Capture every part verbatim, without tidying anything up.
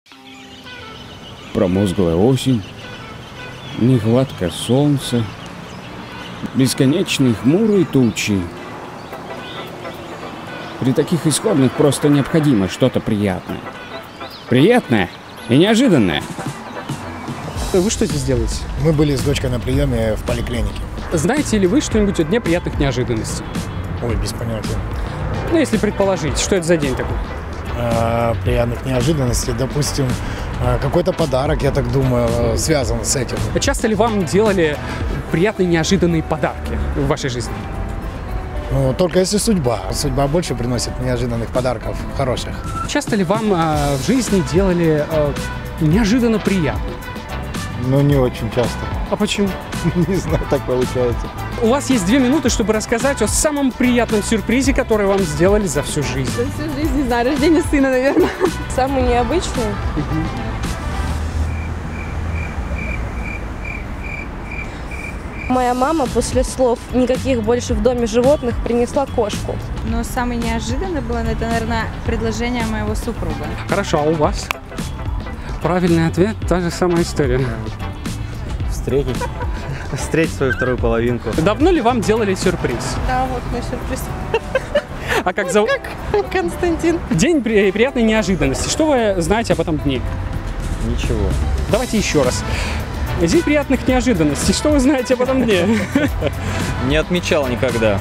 Промозглая осень, нехватка солнца, бесконечные хмурые тучи. При таких исходных просто необходимо что-то приятное. Приятное и неожиданное. Вы что здесь делаете? Мы были с дочкой на приеме в поликлинике. Знаете ли вы что-нибудь о дне приятных неожиданностей? Ой, без понятия. Ну, если предположить, что это за день такой? А, приятных неожиданностей, допустим, какой-то подарок, я так думаю, связан с этим. Часто ли вам делали приятные неожиданные подарки в вашей жизни? Ну, только если судьба. Судьба больше приносит неожиданных подарков хороших. Часто ли вам э, в жизни делали э, неожиданно приятно? Ну, не очень часто. А почему? Не знаю, так получается. У вас есть две минуты, чтобы рассказать о самом приятном сюрпризе, который вам сделали за всю жизнь. За всю жизнь, не знаю, рождение сына, наверное. Самый необычный. Моя мама после слов «никаких больше в доме животных» принесла кошку. Но самое неожиданное было, это, наверное, предложение моего супруга. Хорошо, а у вас? Правильный ответ, та же самая история. Встретить. Встретить свою вторую половинку. Давно ли вам делали сюрприз? Да, вот мой сюрприз. А как зовут? Константин. День при... приятной неожиданности. Что вы знаете об этом дне? Ничего. Давайте еще раз. День приятных неожиданностей. Что вы знаете об этом дне? Не отмечал никогда.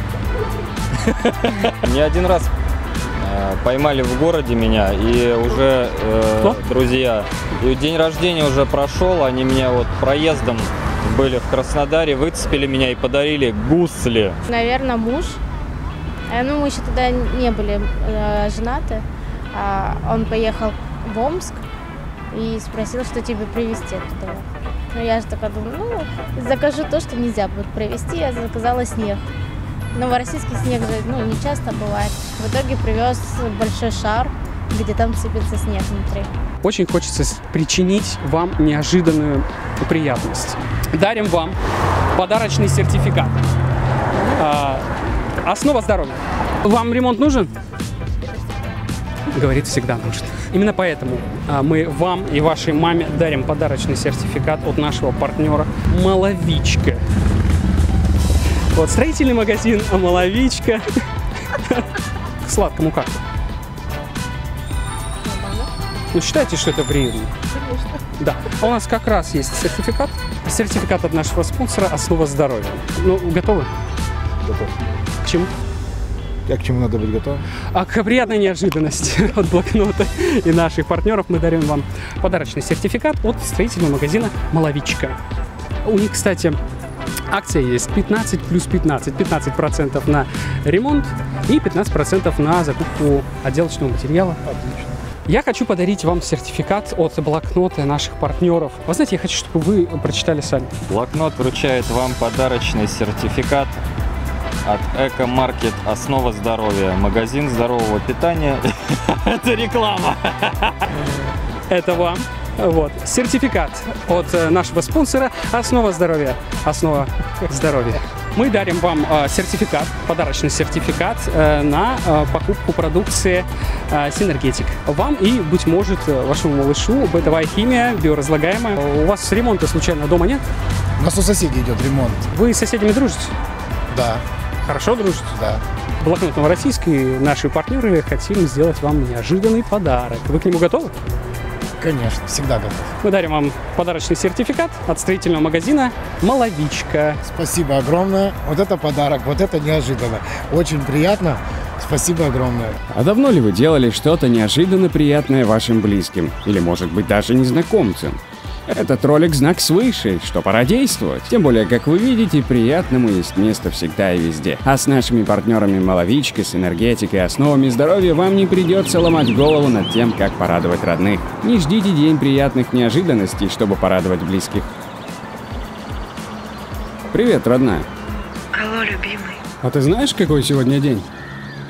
Не один раз поймали в городе меня, и уже э, друзья. И день рождения уже прошел, они меня вот проездом были в Краснодаре, выцепили меня и подарили гусли. Наверное, муж. Ну, мы еще тогда не были э, женаты. А он поехал в Омск и спросил, что тебе привезти оттуда. Ну, я же такая думаю, ну, закажу то, что нельзя будет привезти. Я заказала снег. Новороссийский снег же, ну, не часто бывает. В итоге привез большой шар, где там сыпется снег внутри. Очень хочется причинить вам неожиданную приятность. Дарим вам подарочный сертификат. А, основа здоровья. Вам ремонт нужен? Говорит, всегда нужен. Именно поэтому а, мы вам и вашей маме дарим подарочный сертификат от нашего партнера «Маловичка». Вот строительный магазин «Маловичка». К сладкому как? Ну, считайте, что это приятно? Конечно. Да. А у нас как раз есть сертификат. Сертификат от нашего спонсора «Основа здоровья». Ну, готовы? Готов. К чему? А к чему надо быть готовым? А к приятной неожиданности от блокнота и наших партнеров мы дарим вам подарочный сертификат от строительного магазина «Маловичка». У них, кстати, акция есть пятнадцать плюс пятнадцать. пятнадцать процентов на ремонт и пятнадцать процентов на закупку отделочного материала. Отлично. Я хочу подарить вам сертификат от блокнота наших партнеров. Вы знаете, я хочу, чтобы вы прочитали сами. Блокнот вручает вам подарочный сертификат от Эко-маркет «Основа здоровья». Магазин здорового питания. Это реклама. Это вам. Вот. Сертификат от нашего спонсора «Основа здоровья». Основа здоровья. Мы дарим вам э, сертификат, подарочный сертификат э, на э, покупку продукции э, Синергетик. Вам и, быть может, вашему малышу бытовая химия, биоразлагаемая. У вас ремонта случайно дома нет? У нас у соседей идет ремонт. Вы с соседями дружите? Да. Хорошо дружите? Да. Блокнот Новороссийский, наши партнеры, хотим сделать вам неожиданный подарок. Вы к нему готовы? Конечно, всегда готов. Мы дарим вам подарочный сертификат от строительного магазина «Маловичка». Спасибо огромное. Вот это подарок, вот это неожиданно. Очень приятно. Спасибо огромное. А давно ли вы делали что-то неожиданно приятное вашим близким? Или, может быть, даже незнакомцам? Этот ролик знак свыше, что пора действовать. Тем более, как вы видите, приятному есть место всегда и везде. А с нашими партнерами «Маловичка», с энергетикой и основами здоровья вам не придется ломать голову над тем, как порадовать родных. Не ждите день приятных неожиданностей, чтобы порадовать близких. Привет, родная. Алло, любимый. А ты знаешь, какой сегодня день?